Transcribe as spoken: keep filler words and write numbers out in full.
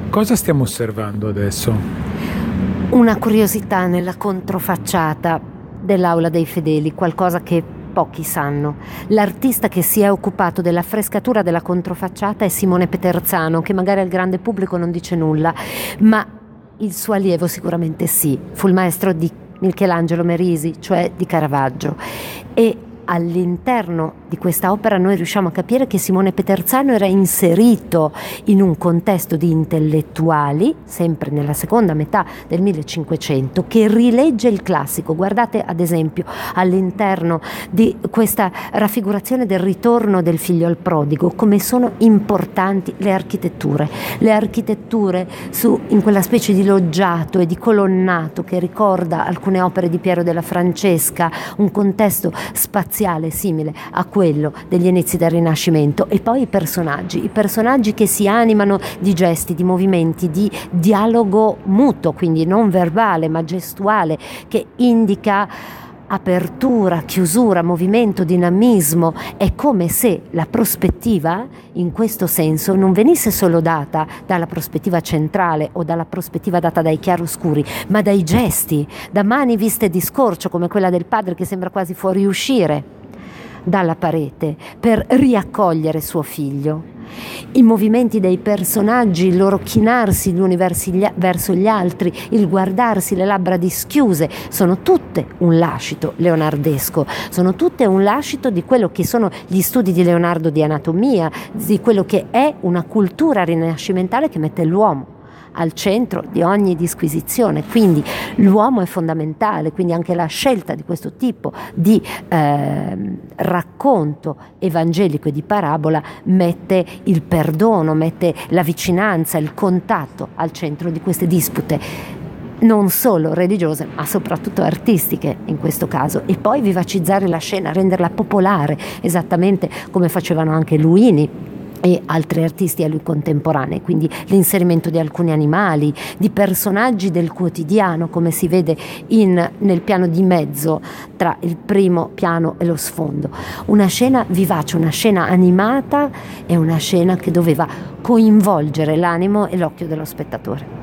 Cosa stiamo osservando adesso? Una curiosità nella controfacciata dell'Aula dei Fedeli, qualcosa che pochi sanno. L'artista che si è occupato della frescatura della controfacciata è Simone Peterzano, che magari al grande pubblico non dice nulla, ma il suo allievo sicuramente sì. Fu il maestro di Michelangelo Merisi, cioè di Caravaggio. E all'interno di questa opera noi riusciamo a capire che Simone Peterzano era inserito in un contesto di intellettuali, sempre nella seconda metà del millecinquecento, che rilegge il classico. Guardate ad esempio all'interno di questa raffigurazione del ritorno del figlio al prodigo, come sono importanti le architetture, le architetture su, in quella specie di loggiato e di colonnato che ricorda alcune opere di Piero della Francesca, un contesto spaziale simile a quello degli inizi del Rinascimento. E poi i personaggi, i personaggi che si animano di gesti, di movimenti, di dialogo muto, quindi non verbale ma gestuale, che indica apertura, chiusura, movimento, dinamismo. È come se la prospettiva, in questo senso, non venisse solo data dalla prospettiva centrale o dalla prospettiva data dai chiaroscuri, ma dai gesti, da mani viste di scorcio, come quella del padre che sembra quasi fuoriuscire dalla parete per riaccogliere suo figlio. I movimenti dei personaggi, il loro chinarsi gli uni verso gli altri, il guardarsi, le labbra dischiuse, sono tutte un lascito leonardesco, sono tutte un lascito di quello che sono gli studi di Leonardo di anatomia, di quello che è una cultura rinascimentale che mette l'uomo al centro di ogni disquisizione. Quindi l'uomo è fondamentale, quindi anche la scelta di questo tipo di eh, racconto evangelico e di parabola mette il perdono, mette la vicinanza, il contatto al centro di queste dispute, non solo religiose ma soprattutto artistiche in questo caso. E poi vivacizzare la scena, renderla popolare, esattamente come facevano anche Luini e altri artisti a lui contemporanei, quindi l'inserimento di alcuni animali, di personaggi del quotidiano, come si vede in, nel piano di mezzo tra il primo piano e lo sfondo. Una scena vivace, una scena animata e una scena che doveva coinvolgere l'animo e l'occhio dello spettatore.